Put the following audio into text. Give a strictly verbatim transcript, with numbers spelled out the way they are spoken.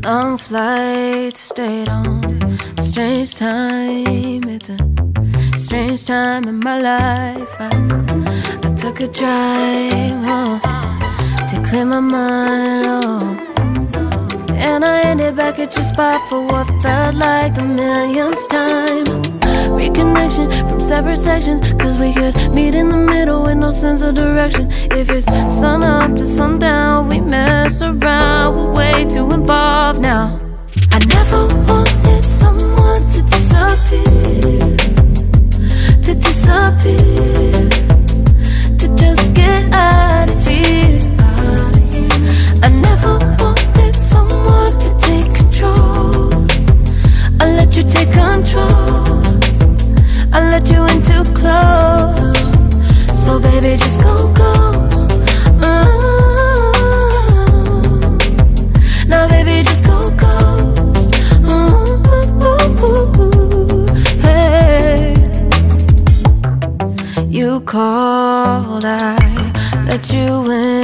Long flight, stayed on strange time. It's a strange time in my life. I, I took a drive home to clear my mind, oh. And I ended back at your spot for what felt like the millionth time. Reconnection from separate sections, cause we could meet in the middle with no sense of direction. If it's sun up to sundown, we mess around, we're way too involved now. I never wanted someone to disappear, to disappear, to just get out of here. I never wanted someone to take control. I let you take control, I let you in too close. So baby, just go ghost. uh, Now baby, just go ghost. uh, Hey, you called, I let you in.